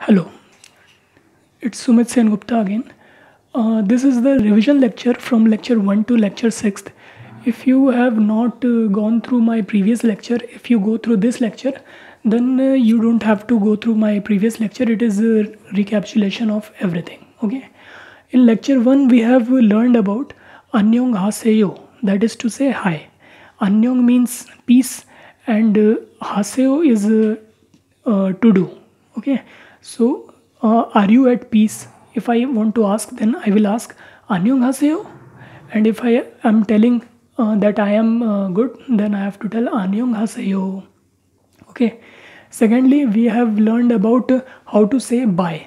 Hello, it's Sumit Sen Gupta again. This is the revision lecture from lecture 1 to lecture 6. If you have not gone through my previous lecture, if you go through this lecture, then you don't have to go through my previous lecture. It is a recapitulation of everything. Okay. In lecture 1, we have learned about Annyeong Haseyo, that is to say hi. Annyeong means peace, and Haseo is to do. Okay. So, are you at peace? If I want to ask, then I will ask Annyeong Haseyo. And if I am telling that I am good, then I have to tell Annyeong Haseyo. Okay. Secondly, we have learned about how to say bye.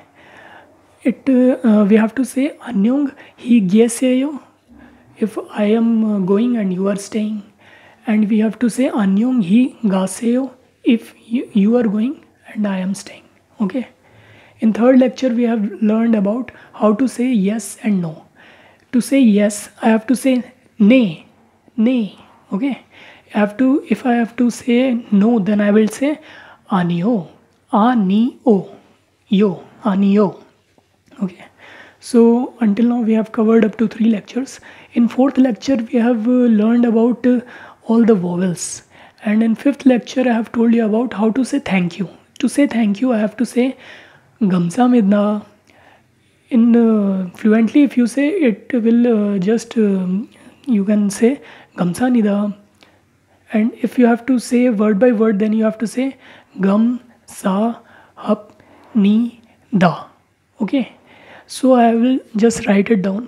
We have to say Annyeong hi gyeseyo if I am going and you are staying, and we have to say Annyeong hi gaseyo if you are going and I am staying. Okay. In third lecture, we have learned about how to say yes and no. To say yes, I have to say nay, nay. Okay. If I have to say no, then I will say anio, anio, yo, anio. Okay. So until now we have covered up to 3 lectures. In fourth lecture, we have learned about all the vowels. And in fifth lecture, I have told you about how to say thank you. To say thank you, I have to say Gamsamidna. In fluently, if you say it will you can say Gamsanida. And if you have to say word by word, then you have to say Gam Sa Hap Ni Da. Okay. So I will just write it down.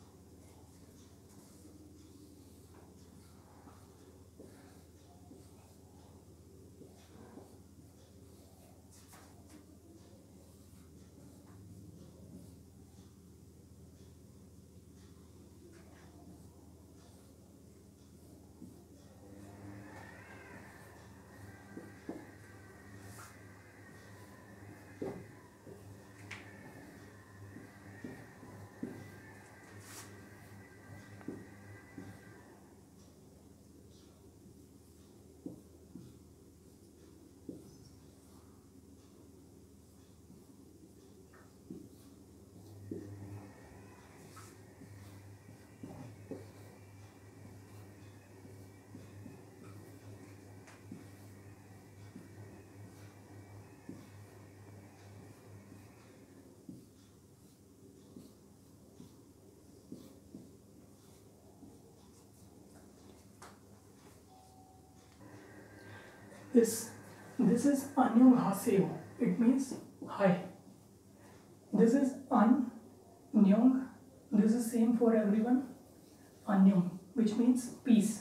This is Annyeong Haseyo. It means hi. This is Annyeong. This is same for everyone. Annyeong, which means peace.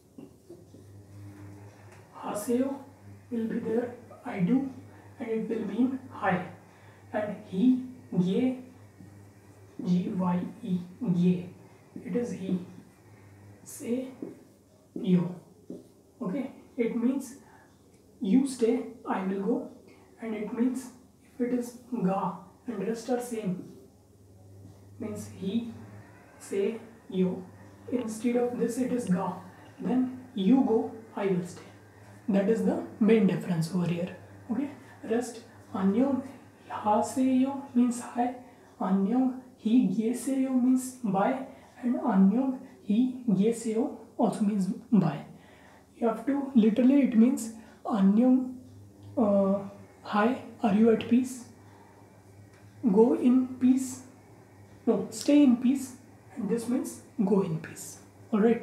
Haseyo will be there. I do, and it will mean hi. And he, ye, G-Y-E, ye. It is he. Say yo. Okay. It means you stay, I will go, and it means if it is ga and rest are same, means he, say, you. Instead of this, it is ga. Then you go, I will stay. That is the main difference over here. Okay. Rest Annyeong haseyo means hi. Annyeong hi gyeseyo means bye, and Annyeong hi gyeseyo also means bye. You have to literally, it means Annyeong, hi, are you at peace? Go in peace. No, stay in peace. And this means go in peace. Alright.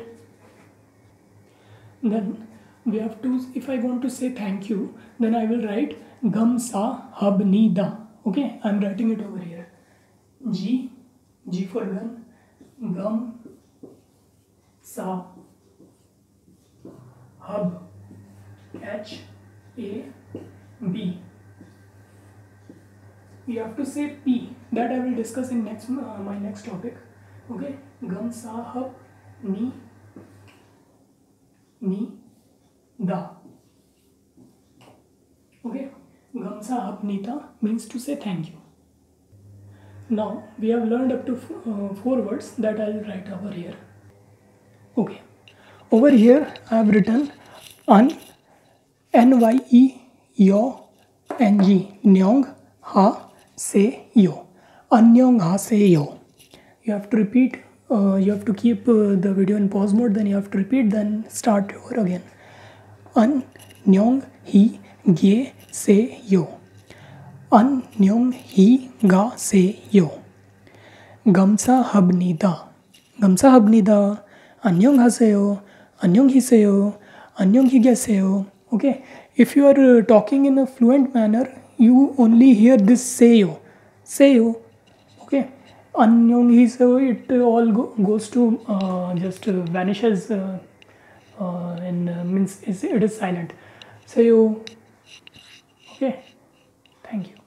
Then we have to, if I want to say thank you, then I will write Gam Sa Hab Ni Da. Okay, I am writing it over here. G for gun, Gam Sa Hab, H-A-B. You have to say P. That I will discuss in my next topic. Okay. Gam Sa Hab Ni Da. Okay. Gam Sa Hab Ni Da means to say thank you. Now we have learned up to 4 words that I will write over here. Okay. Over here I have written N-Y-E, Yo, N-G, Nyong, Ha, 세요. 안녕하세요. You have to repeat. You have to keep the video in pause mode. Then you have to repeat. Then start over again. 안녕히계세요. 안녕히가세요. 감사합니다. 감사합니다. 안녕하세요. 안녕히세요. 안녕히계세요. Okay. If you are talking in a fluent manner, you only hear this seyo. Seyo. Okay. 안녕히세요. It all goes to just vanishes and means it is silent. Seyo. Okay. Thank you.